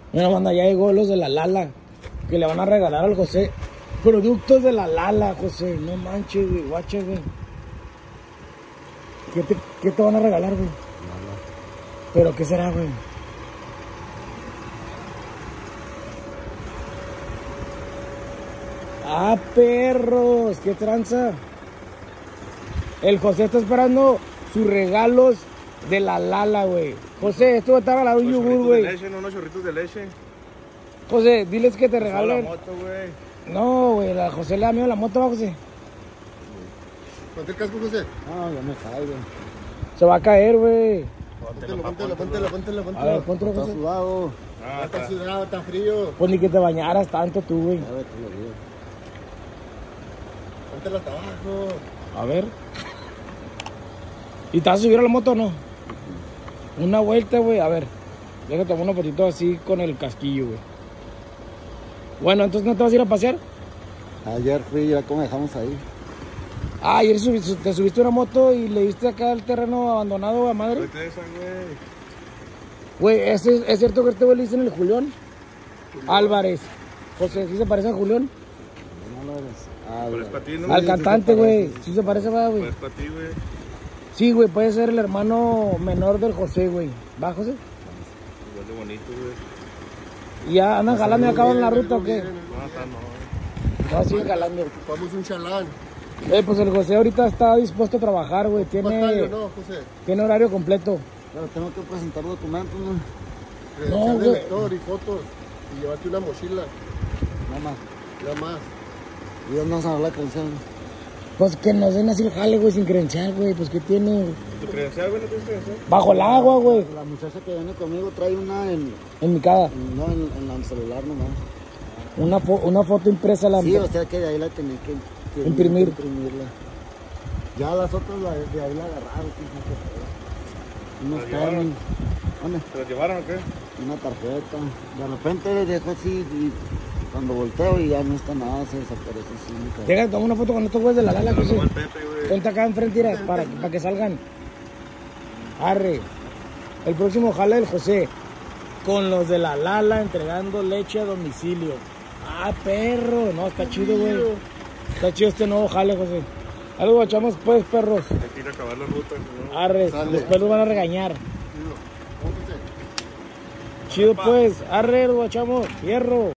Mira, banda, ya llegó los de la Lala, que le van a regalar al José. Productos de la Lala, José. No manches, güey, guacha, güey. ¿Qué te van a regalar, güey? Nada. ¿Pero qué será, güey? ¡Ah, perros! ¡Qué tranza! El José está esperando sus regalos de la Lala, güey. José, esto va a estar a la de un yogur, güey. Unos chorritos de leche. José, diles que te regalen. La moto, güey. No, güey, la José le da miedo a la moto, ¿va, José? ¿Ponte el casco, José? No, ya me caigo. Se va a caer, güey. Póntelo. A ver, póntelo, Está José. sudado. Está sudado, está frío. Pues ni que te bañaras tanto tú, güey. A ver, te lo digo. Póntelo hasta abajo. A ver. ¿Y te vas a subir a la moto o no? Una vuelta, güey. A ver. Déjate tomar una fotito así con el casquillo, güey. Bueno, entonces ¿no te vas a ir a pasear? Ayer fui, ya como dejamos ahí. Ah, ayer te subiste a una moto y le diste acá al terreno abandonado a madre. Güey, ¿es cierto que este güey le dicen el Julián? Álvarez. José, ¿sí se parece a Julián? Pero es para ti, Al cantante, güey. Sí se parece, güey. Pues para ti, güey. Sí, güey, puede ser el hermano menor del José, güey. ¿Va, José? Igual de bonito, güey. ¿Y ya andan jalando y acaban la ruta o qué? No. No, sigue jalando. Ocupamos un chalán. Pues el José ahorita está dispuesto a trabajar, güey. ¿No, José? Tiene horario completo. Pero tengo que presentar documentos, ¿no? No, de güey. lector y fotos. Y llevarte una mochila. Nada más. ¿Y dónde vas a dar la credencial? Pues que nos den así el jale, güey, sin credencial, güey. Pues que tiene. ¿Tu credencial, güey? ¿No tienes credencial? Bajo el agua, güey. La muchacha que viene conmigo trae una en En mi cara. no, en el celular nomás. Una foto impresa a la Sí, o sea que de ahí la tenía que Imprimirla. Ya las otras de ahí la agarraron. Unos tenis. ¿Dónde? ¿Te las llevaron o qué? Una tarjeta. De repente le dejo así y cuando volteo y ya no está nada, se desaparece así. Llega, toma una foto con estos güeyes de la Lala, José. El Pepe, güey. Ponte acá enfrente, mira, para que salgan. Arre. El próximo jale del José. Con los de la Lala entregando leche a domicilio. Ah, perro. No, está chido, güey. Está chido este nuevo jale, José. Algo guachamos pues, perros. Hay que ir a acabar la ruta, ¿no? Arre, después los van a regañar. Chido pues, arre, guachamos, hierro.